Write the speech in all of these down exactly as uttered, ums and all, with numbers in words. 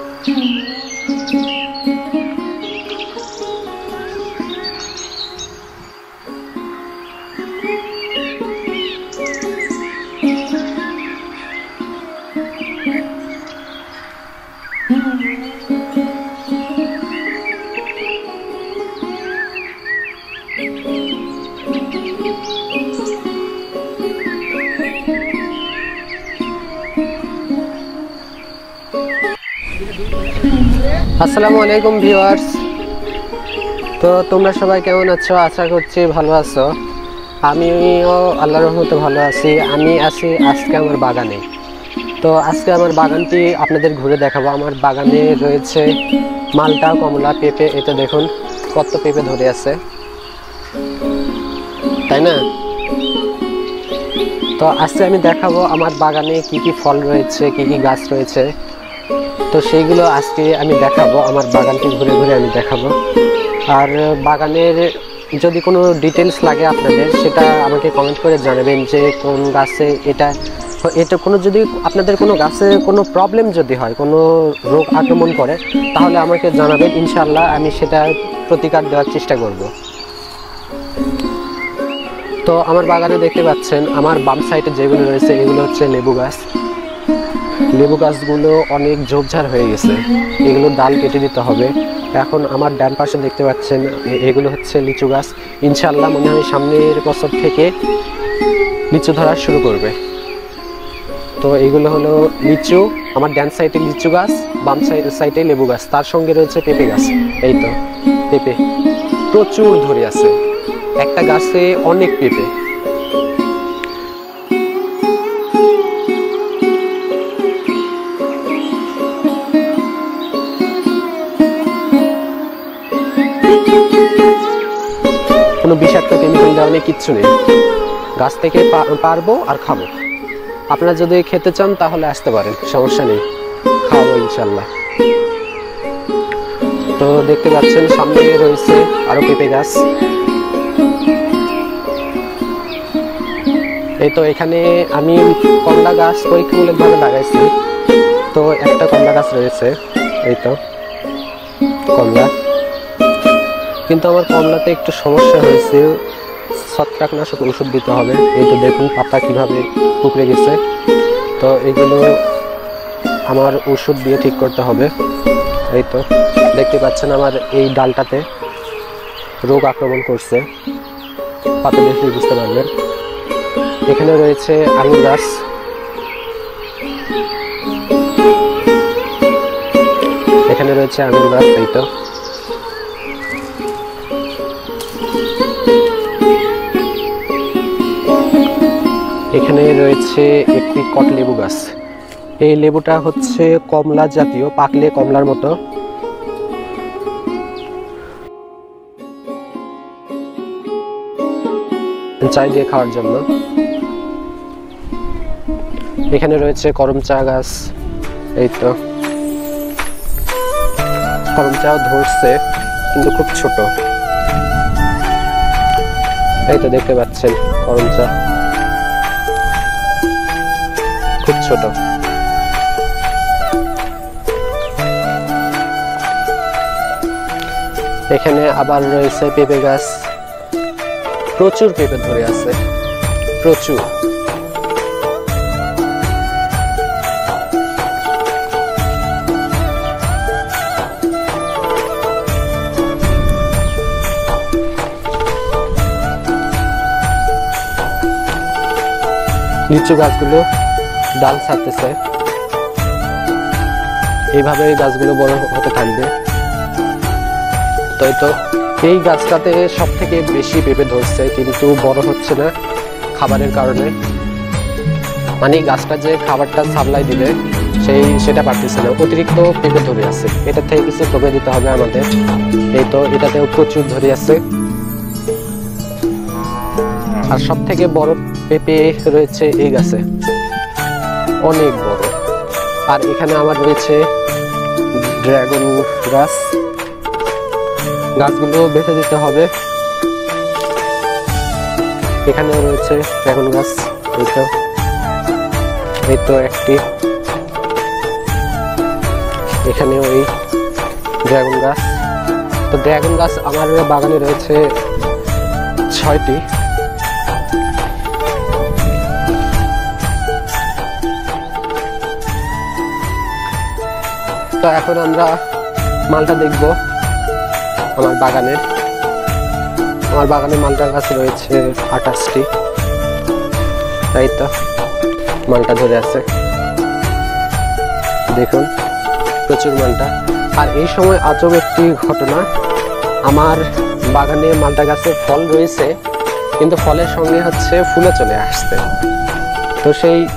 আসসালামু আলাইকুম ভিউয়ার্স। তো তোমরা সবাই কেমন আছো? আশা করছি ভালো আছো। আমিও আল্লাহর রহমতে ভালো আছি। আমি আছি আজকে আমার বাগানে। তো আজকে আমার বাগানটি আপনাদের ঘুরে দেখাবো। আমার বাগানে রয়েছে মালটা, কমলা, পেঁপে। এটা দেখুন কত পেঁপে ধরে আছে, তাই না? তো আজকে আমি দেখাবো আমার বাগানে কি কি ফল রয়েছে, কি কি গাছ রয়েছে। তো সেইগুলো আজকে আমি দেখাবো, আমার বাগানটি ঘুরে ঘুরে আমি দেখাবো। আর বাগানের যদি কোনো ডিটেলস লাগে আপনাদের, সেটা আমাকে কমেন্ট করে জানাবেন যে কোন গাছে এটা এটা কোনো যদি আপনাদের কোনো গাছে কোনো প্রবলেম যদি হয়, কোনো রোগ আক্রমণ করে, তাহলে আমাকে জানাবেন। ইনশাআল্লাহ আমি সেটা প্রতিকার দেওয়ার চেষ্টা করব। তো আমার বাগানে দেখতে পাচ্ছেন আমার বাম সাইডে যেগুলো রয়েছে এগুলো হচ্ছে লেবু গাছ। লেবু গাছগুলো অনেক ঝোপঝাড় হয়ে গেছে, এগুলো ডাল কেটে দিতে হবে। এখন আমার ডান পাশে দেখতে পাচ্ছেন এগুলো হচ্ছে লিচু গাছ। ইনশাআল্লাহ মনে হয় সামনের বছর থেকে লিচু ধরা শুরু করবে। তো এগুলো হলো লিচু, আমার ডান সাইডে লিচু গাছ, বাম সাইডে লেবু গাছ, তার সঙ্গে রয়েছে পেঁপে গাছ। এই তো পেঁপে প্রচুর ধরে আছে, একটা গাছে অনেক পেঁপে। কোনো বিষাক্ত কেমিক্যাল দেওয়া নেই, কিচ্ছু নেই। গাছ থেকে পারবো আর খাবো। আপনারা যদি খেতে চান তাহলে আসতে পারেন, সমস্যা নেই, খাবো ইনশাল্লাহ। তো দেখতে পাচ্ছেন সামনে রয়েছে আরো পেঁপে গাছ। এই তো এখানে আমি কমলা গাছ পরীক্ষামূলকভাবে লাগাইছি। তো একটা কমলা গাছ রয়েছে, এই তো কমলা। কিন্তু আমার কমলাতে একটু সমস্যা হয়েছে, ছত্রাকনাশক ওষুধ দিতে হবে। এই তো দেখুন পাতা কিভাবে পুকুরে গেছে। তো এগুলো আমার ওষুধ দিয়ে ঠিক করতে হবে। এই তো দেখতে পাচ্ছেন আমার এই ডালটাতে রোগ আক্রমণ করছে, পাতা দেখে বুঝতে পারবেন। এখানে রয়েছে আঙুর গাছ। এখানে রয়েছে আঙুর গাছ। এই তো এখানে রয়েছে একটি কট লেবু গাছ। এই লেবুটা হচ্ছে কমলা জাতীয়, পাকলে কমলার মতো। চাই দিয়ে খাওয়ার জন্য। এখানে রয়েছে করম চা গাছ। এই তো করম চাও ধরছে কিন্তু খুব ছোট। এই তো দেখতে পাচ্ছেন করম চা খুব ছোট। এখানে আবার রয়েছে পেঁপে গাছ, প্রচুর পেঁপে ধরে আছে, প্রচুর। লিচু গাছগুলো ডাল ছাড়তেছে, এইভাবে এই গাছগুলো বড় হতে থাকবে। তাই তো এই গাছটাতে সব থেকে বেশি পেঁপে ধরছে, কিন্তু বড় হচ্ছে না খাবারের কারণে। মানে গাছটা যে খাবারটা সাপ্লাই দিবে সেই সেটা পারতেছে না, অতিরিক্ত পেঁপে ধরে আছে। এটা থেকে কিছু কমে দিতে হবে আমাদের। এই তো এটাতেও প্রচুর ধরে আছে। আর সব থেকে বড় পেঁপে রয়েছে এই গাছে, অনেক বড়। আর এখানে আমার রয়েছে ড্রাগন গাছ। গাছগুলো বেঁচে দিতে হবে। এখানে রয়েছে ড্রাগন গাছ। এই তো এই তো একটি। এখানে ওই ড্রাগন গাছ। তো ড্রাগন গাছ আমার বাগানে রয়েছে ছয়টি। তো এখন আমরা মালটা দেখব আমার বাগানের। আমার বাগানে মালটা গাছ রয়েছে আঠাশটি। তাই তো মালটা ধরে আছে, দেখুন প্রচুর মালটা। আর এই সময় আজব একটি ঘটনা, আমার বাগানে মালটা গাছে ফল রয়েছে কিন্তু ফলের সঙ্গে হচ্ছে ফুলে চলে আসছে। তো সেই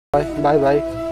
বাই বাই।